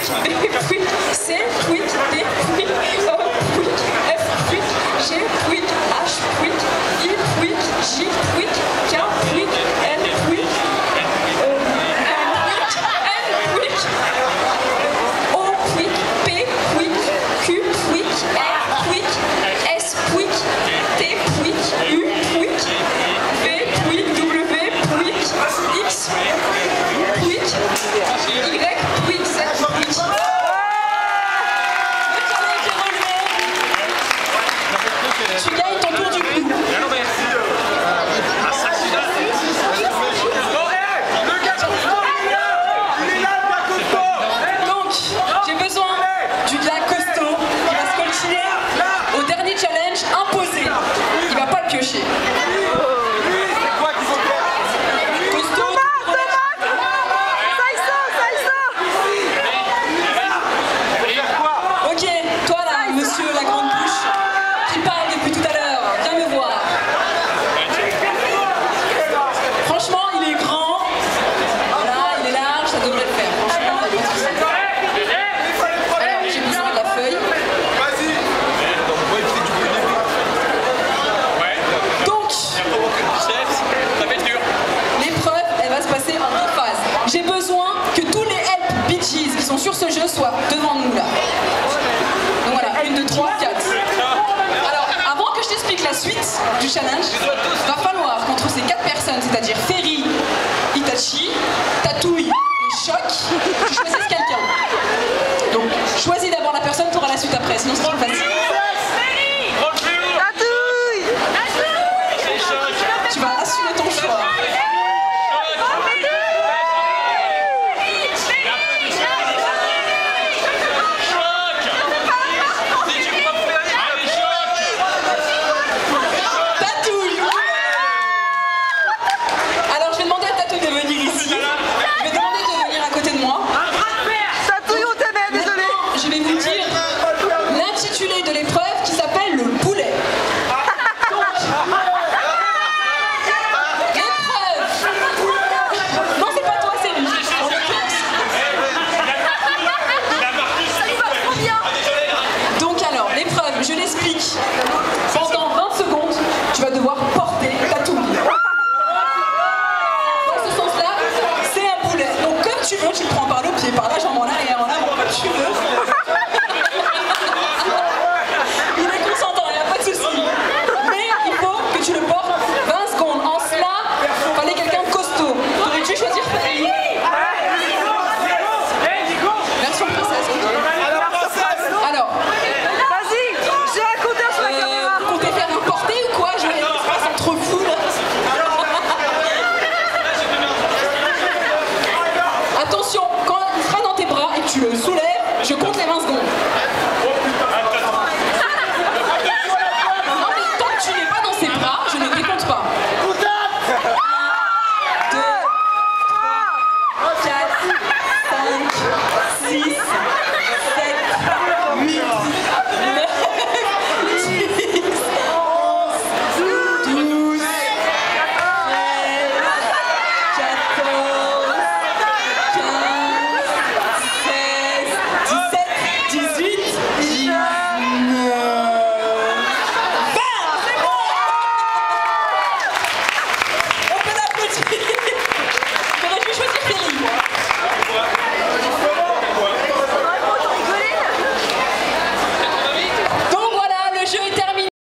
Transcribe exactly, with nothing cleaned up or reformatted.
B fruit, C fruit, D fruit, E fruit, F fruit, G fruit, H fruit, I fruit, J fruit, K fruit, L fruit, euh, N fruit, O fruit, P fruit, Q fruit, R fruit, S fruit, T fruit, U fruit, V fruit, W fruit, X fruit, Y fruit, Z fruit. Tu gagnes ton tour du clou. Donc, j'ai besoin du gars costaud qui va se coltiner au dernier challenge imposé. Il va pas le piocher. Costaud. Ok, toi là, monsieur la grande bouche, qui parle depuis tout à l'heure, viens me voir. Franchement, il est grand. Voilà, il est large, ça devrait le faire. Franchement, il est grand. Alors, j'ai besoin de la feuille. Donc, l'épreuve, elle va se passer en deux phases. J'ai besoin que tous les Help Bee Gees qui sont sur ce jeu soient devant nous là. Donc voilà, une, deux, trois, quatre. Alors, avant que je t'explique la suite du challenge, va falloir qu'entre ces quatre personnes, c'est-à-dire Ferry, Itachi, Tatouille et Choc, tu choisisses quelqu'un. Donc, choisis d'abord la personne, tu auras la suite après, sinon c'est trop facile.